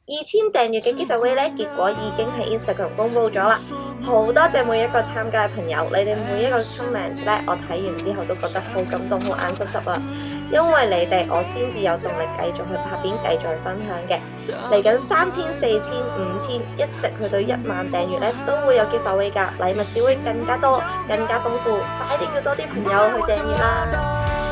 2000訂閱嘅 giveaway 咧，結果已經喺 Instagram 公佈咗啦。好多謝每一個參加嘅朋友，你哋每一個 comment 咧，我睇完之後都覺得好感動，好眼濕濕啊！因為你哋，我先至有動力繼續去拍片，繼續去分享嘅。嚟緊3000、4000、5000，一直去到1萬訂閱咧，都會有 giveaway 㗎，禮物只會更加多、更加豐富，快啲叫多啲朋友去訂閱啦！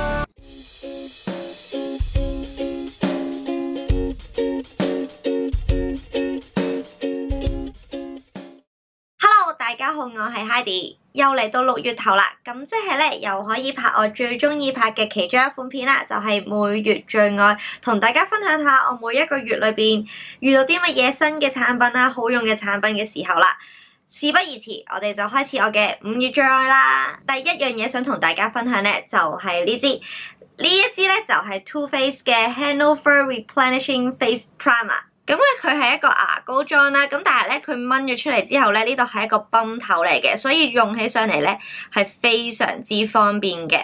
大家好，我係 Heidi， 又嚟到6月頭啦，咁即係咧又可以拍我最中意拍嘅其中一款片啦，就係每月最愛，同大家分享下我每一個月裏邊遇到啲乜嘢新嘅產品啦，好用嘅產品嘅時候啦。事不宜遲，我哋就開始我嘅5月最愛啦。第一樣嘢想同大家分享咧，就係呢支咧就係 Too Faced 嘅 Handover Replenishing Face Primer。咁咧佢係一個牙膏裝啦，咁但係咧佢掹咗出嚟之後咧，呢度係一個泵頭嚟嘅，所以用起上嚟咧係非常之方便嘅。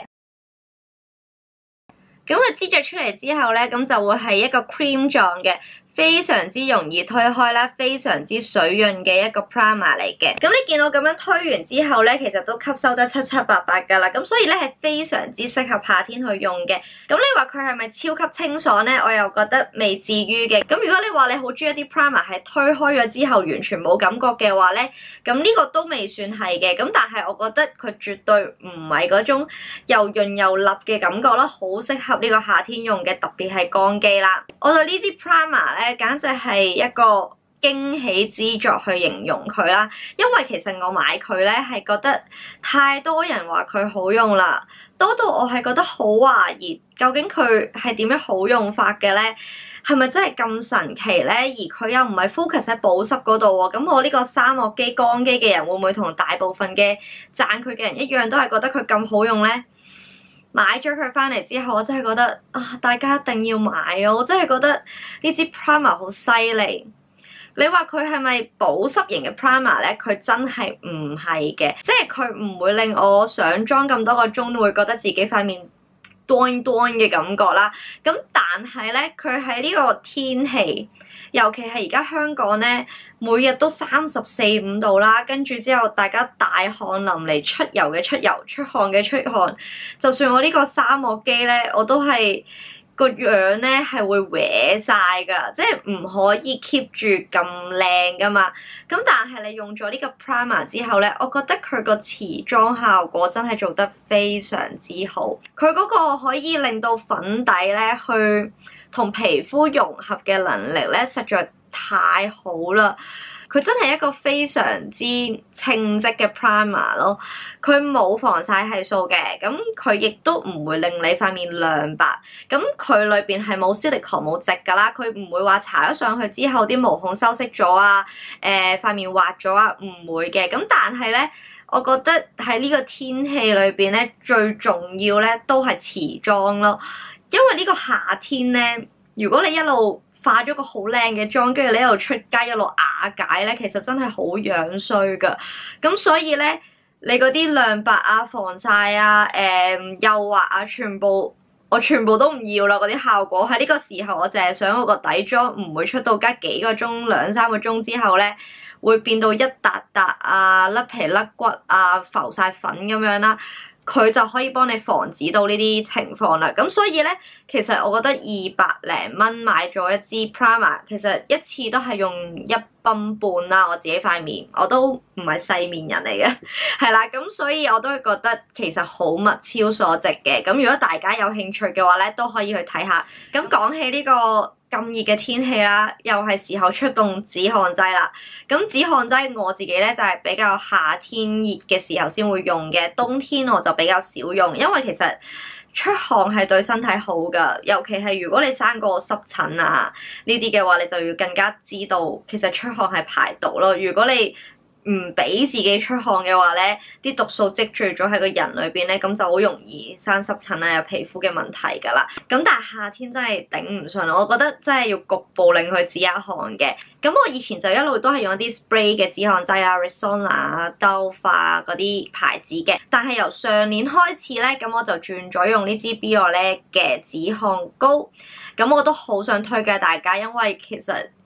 咁佢擠咗出嚟之後咧，咁就會係一個 cream 狀嘅，非常之容易推開啦，非常之水潤嘅一個 primer 嚟嘅。咁你見到咁樣推完之後咧，其實都吸收得七七八八㗎啦。咁所以咧係非常之適合夏天去用嘅。咁你話佢係咪超級清爽咧？我又覺得未至於嘅。咁如果你話你好中意一啲 primer 係推開咗之後完全冇感覺嘅話咧，咁呢個都未算係嘅。咁但係我覺得佢絕對唔係嗰種又潤又立嘅感覺啦，好適合呢個夏天用嘅，特別係乾肌啦。我對呢支 primer 咧，簡直係一個驚喜之作去形容佢啦，因為其實我買佢咧係覺得太多人話佢好用啦，多到我係覺得好懷疑究竟佢係點樣好用法嘅咧，係咪真係咁神奇咧？而佢又唔係 focus 喺保濕嗰度喎，咁我呢個沙漠肌乾肌嘅人會唔會同大部分嘅讚佢嘅人一樣，都係覺得佢咁好用咧？買咗佢翻嚟之後，我真係覺得啊，大家一定要買啊！我真係覺得呢支 primer 好犀利。你話佢係咪保濕型嘅 primer 咧？佢真係唔係嘅，即係佢唔會令我上妝咁多個鐘都會覺得自己塊面端端嘅感覺啦。咁但係咧，佢喺呢個天氣，尤其係而家香港咧，每日都34、5度啦，跟住之後大家大汗淋漓，出油嘅出油，出汗嘅出汗。就算我呢個沙漠肌咧，我都係個樣咧係會歪晒㗎，即係唔可以 keep 住咁靚㗎嘛。咁但係你用咗呢個 primer 之後咧，我覺得佢個持妝效果真係做得非常之好。佢嗰個可以令到粉底咧去同皮膚融合嘅能力咧，實在太好啦！佢真係一個非常之稱職嘅 primer 咯，佢冇防曬係數嘅，咁佢亦都唔會令你塊面亮白，咁佢裏邊係冇 silicone 冇矽㗎啦，佢唔會話搽咗上去之後啲毛孔收縮咗啊，塊面滑咗啊，唔會嘅。咁但係咧，我覺得喺呢個天氣裏邊咧，最重要咧都係持妝咯，因為呢個夏天咧，如果你一路化咗個好靚嘅妝，跟住你一路出街一路瓦解咧，其實真係好樣衰噶。咁所以咧，你嗰啲亮白啊、防曬啊、幼滑啊，我全部都唔要啦。嗰啲效果喺呢個時候，我淨係想我個底妝唔會出到街幾個鐘、2、3個鐘之後咧，會變到一笪笪啊、甩皮甩骨啊、浮晒粉咁樣啦。佢就可以幫你防止到呢啲情況啦。咁所以咧，其實我覺得200零蚊買咗一支 primer， 其實一次都係用1泵半啦。我自己塊面我都唔係細面人嚟嘅，係啦。咁所以我都會覺得其實好物超所值嘅。咁如果大家有興趣嘅話咧，都可以去睇下。咁講起呢個咁熱嘅天氣啦，又係時候出動止汗劑啦。咁止汗劑我自己咧就係比較夏天熱嘅時候先會用嘅，冬天我就比較少用，因為其實出汗係對身體好㗎，尤其係如果你生過濕疹啊呢啲嘅話，你就要更加知道其實出汗係排毒咯。如果你唔俾自己出汗嘅話咧，啲毒素積聚咗喺個人裏邊咧，咁就好容易生濕疹啊，有皮膚嘅問題㗎啦。咁但係夏天真係頂唔順，我覺得真係要局部令佢止下汗嘅。咁我以前就一路都係用一啲 spray 嘅止汗劑啊 Rexona 啊、Dove 啊嗰啲牌子嘅。但係由上年開始咧，咁我就轉咗用呢支 Bioré 嘅止汗膏。咁我都好想推介大家，因為其實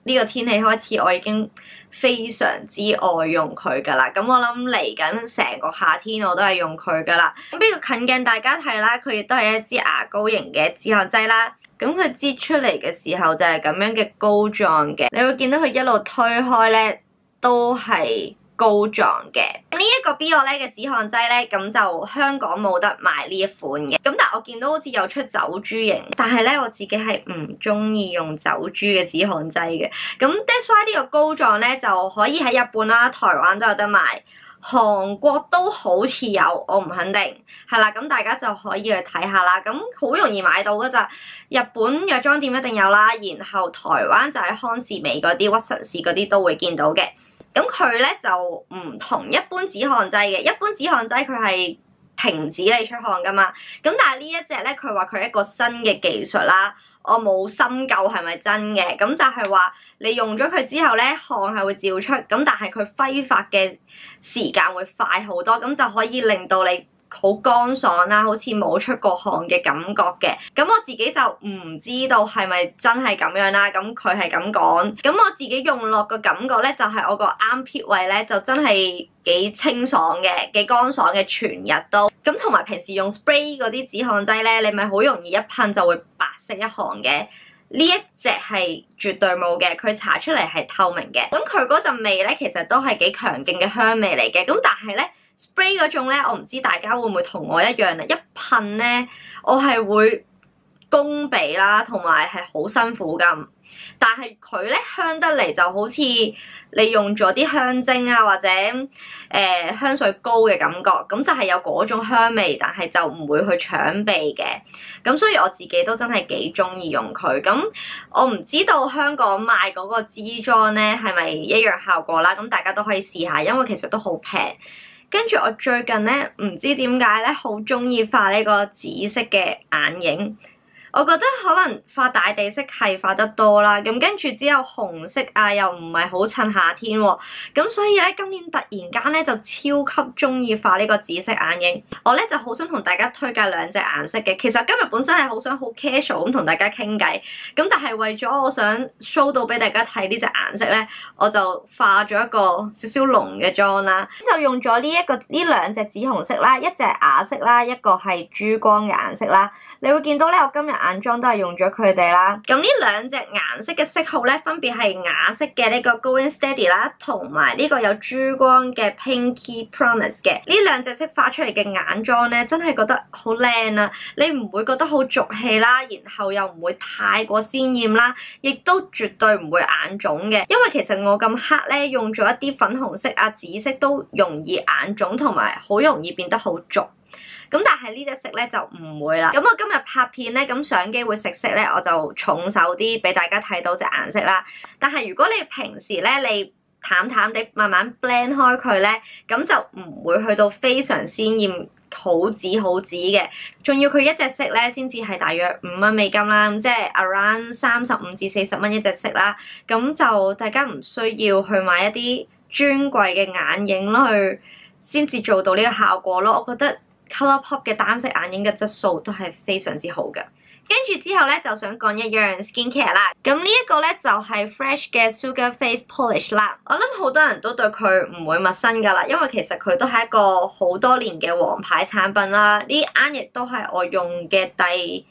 呢個天氣開始，我已經非常之愛用佢噶啦。咁我諗嚟緊成個夏天我都係用佢噶啦。咁呢個近鏡大家睇啦，佢亦都係一支牙膏型嘅止汗劑啦。咁佢擠出嚟嘅時候就係咁樣嘅膏狀嘅，你會見到佢一路推開咧都係膏狀嘅。咁呢一個 Bioré 嘅止汗劑咧，咁就香港冇得賣呢一款嘅。咁但係我見到好似有出走珠型，但係咧我自己係唔中意用走珠嘅止汗劑嘅。咁 that's why 呢個膏狀咧就可以喺日本啦、台灣都有得賣。韓國都好似有，我唔肯定，係啦，咁大家就可以去睇下啦。咁好容易買到㗎咋，日本藥妝店一定有啦，然後台灣就喺康是美嗰啲、屈臣氏嗰啲都會見到嘅。咁佢咧就唔同一般止汗劑嘅，一般止汗劑佢係停止你出汗㗎嘛。咁但係呢一隻咧，佢話佢係一個新嘅技術啦。我冇深究係咪真嘅，咁就係話你用咗佢之後咧，汗係會照出，咁但係佢揮發嘅時間會快好多，咁就可以令到你好乾爽啦，好似冇出過汗嘅感覺嘅。咁我自己就唔知道係咪真係咁樣啦，咁佢係咁講。咁我自己用落個感覺咧，就係我個啱撇位咧，就真係幾清爽嘅，幾乾爽嘅全日都。咁同埋平時用 spray 嗰啲止汗劑咧，你咪好容易一噴就會白色一行嘅。呢一隻係絕對冇嘅，佢搽出嚟係透明嘅。咁佢嗰陣味咧，其實都係幾強勁嘅香味嚟嘅。咁但係咧 spray 嗰種咧，我唔知大家會唔會同我一樣啊？一噴咧，我係會攻鼻啦，同埋係好辛苦咁。但係佢咧香得嚟就好似你用咗啲香精啊或者香水膏嘅感覺，咁就係有嗰種香味，但係就唔會去搶鼻嘅。咁所以我自己都真係幾中意用佢。咁我唔知道香港賣嗰個支裝咧係咪一樣效果啦？咁大家都可以試下，因為其實都好平。跟住我最近咧唔知點解咧好中意畫呢個紫色嘅眼影。我覺得可能畫大地色係畫得多啦，咁跟住之後紅色啊又唔係好襯夏天喎，咁所以咧今年突然間咧就超級中意畫呢個紫色眼影。我咧就好想同大家推介兩隻顏色嘅，其實今日本身係好想好 casual 咁同大家傾偈，咁但係為咗我想 show 到俾大家睇呢隻顏色咧，我就化咗一個少少濃嘅妝啦，就用咗呢兩隻紫紅色啦，一隻啞色啦，一個係珠光嘅顏色啦。你會見到咧，我今日眼妝都係用咗佢哋啦。咁呢兩隻顏色嘅色號咧，分別係啞色嘅呢個 Going Steady 啦，同埋呢個有珠光嘅 Pinky Promise 嘅。呢兩隻色化出嚟嘅眼妝咧，真係覺得好靚啊！你唔會覺得好俗氣啦，然後又唔會太過鮮豔啦，亦都絕對唔會眼腫嘅。因為其實我咁黑咧，用咗一啲粉紅色啊、紫色都容易眼腫，同埋好容易變得好俗。咁但係呢隻色咧就唔會啦。咁我今日拍片咧，咁相機會食色咧，我就重手啲俾大家睇到隻顏色啦。但係如果你平時咧，你淡淡地慢慢 blend 開佢咧，咁就唔會去到非常鮮豔好紫好紫嘅。仲要佢一隻色咧先至係大約5蚊美金啦，咁即係 around 35至40蚊一隻色啦。咁就大家唔需要去買一啲專貴嘅眼影咯，去先至做到呢個效果咯。我覺得ColourPop 嘅單色眼影嘅質素都係非常之好嘅。跟住之後咧，就想講一樣 skincare 啦。咁呢一個咧就係 Fresh 嘅 Sugar Face Polish 啦。我諗好多人都對佢唔會陌生㗎啦，因為其實佢都係一個好多年嘅王牌產品啦。呢啱亦都係我用嘅第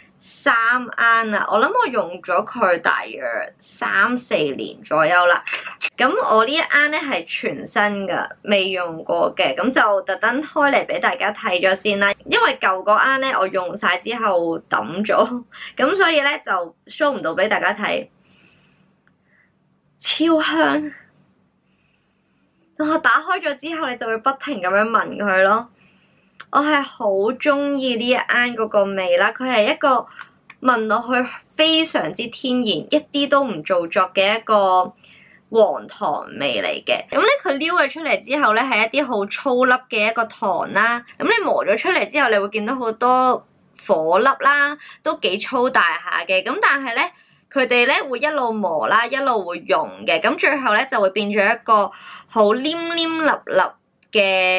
3啱啦，我諗我用咗佢大約3、4年左右啦。咁我呢一啱咧係全新㗎，未用過嘅，咁就特登開嚟俾大家睇咗先啦。因為舊嗰啱咧我用晒之後抌咗，咁所以咧就 show 唔到俾大家睇。超香！我打開咗之後，你就會不停咁樣聞佢咯。我係好中意呢一啱嗰個味啦，佢係一個聞落去非常之天然，一啲都唔做作嘅一個黃糖味嚟嘅。咁咧佢撩佢出嚟之後咧，係一啲好粗粒嘅一個糖啦。咁你磨咗出嚟之後，你會見到好多顆粒啦，都幾粗大下嘅。咁但係咧，佢哋咧會一路磨啦，一路會溶嘅。咁最後咧就會變咗一個好黏黏粒粒嘅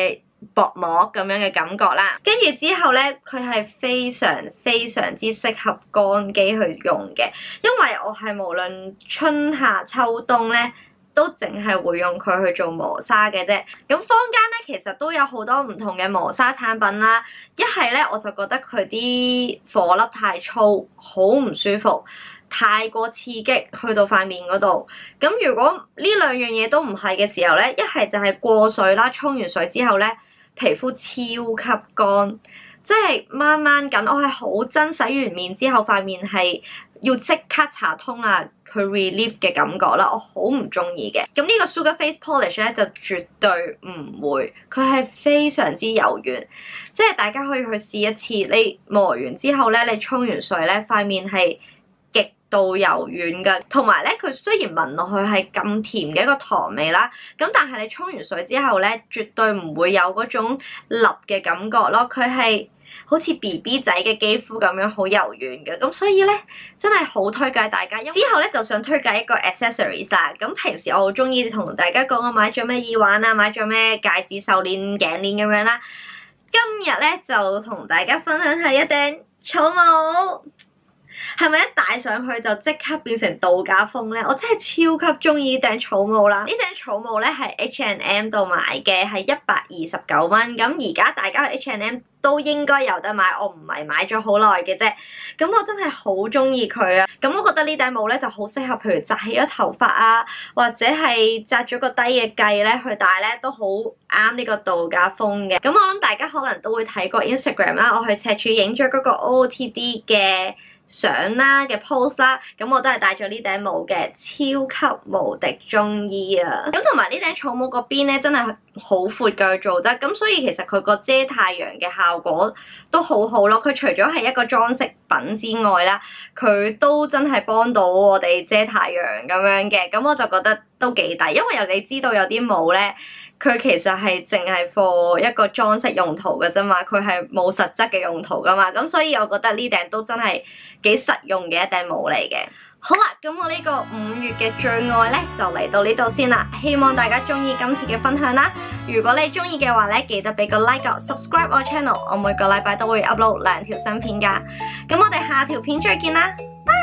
薄膜咁樣嘅感覺啦。跟住之後咧，佢係非常之適合乾肌去用嘅，因為我係無論春夏秋冬咧，都淨係會用佢去做磨砂嘅啫。咁坊間咧其實都有好多唔同嘅磨砂產品啦。一係咧我就覺得佢啲顆粒太粗，好唔舒服，太過刺激去到塊面嗰度。咁如果呢兩樣嘢都唔係嘅時候咧，一係就係過水啦，沖完水之後咧，皮膚超級乾，即係掹掹緊。我係好憎洗完面之後塊面係要即刻搽通啊，佢 relief 嘅感覺啦，我好唔中意嘅。咁呢個 Sugar Face Polish 咧就絕對唔會，佢係非常之柔軟，即係大家可以去試一次。你磨完之後咧，你沖完水咧，塊面係極度柔軟㗎。同埋咧，佢雖然聞落去係咁甜嘅一個糖味啦，咁但係你沖完水之後咧，絕對唔會有嗰種立嘅感覺咯。佢係好似 BB 仔嘅肌膚咁樣好柔軟嘅，咁所以咧真係好推介大家。之後咧就想推介一個 accessories 啦。咁平時我好中意同大家講我買咗咩耳環啊，買咗咩戒指、手鏈、頸鏈咁樣啦。今日咧就同大家分享下一頂草帽。係咪一戴上去就即刻變成度假風咧？我真係超級中意呢頂草帽啦！呢頂草帽咧係 H&M 度買嘅，係129蚊。咁而家大家去 H&M 都應該有得買，我唔係買咗好耐嘅啫。咁我真係好中意佢啊！咁我覺得呢頂帽咧就好適合，譬如紮起咗頭髮啊，或者係紮咗個低嘅髻咧去戴咧，都好啱呢個度假風嘅。咁我諗大家可能都會睇過 Instagram 啦，我去赤柱影咗嗰個 OOTD 嘅相啦嘅 post 啦，咁我都係戴咗呢頂帽嘅，超級無敵中意啊！咁同埋呢頂草帽嗰邊咧，真係好闊嘅做得，咁所以其實佢個遮太陽嘅效果都好好咯。佢除咗係一個裝飾品之外啦，佢都真係幫到我哋遮太陽咁樣嘅，咁我就覺得都幾抵，因為你知道有啲帽咧，佢其實係淨係 for 一個裝飾用途嘅啫嘛，佢係冇實質嘅用途噶嘛，咁所以我覺得呢頂都真係幾實用嘅一頂帽嚟嘅。好啦，咁我呢個5月嘅最愛咧就嚟到呢度先啦，希望大家中意今次嘅分享啦。如果你中意嘅話咧，記得俾個 like 啊 ，subscribe 我 channel，我每個禮拜都會 upload 2條新片噶。咁我哋下條片再見啦，拜。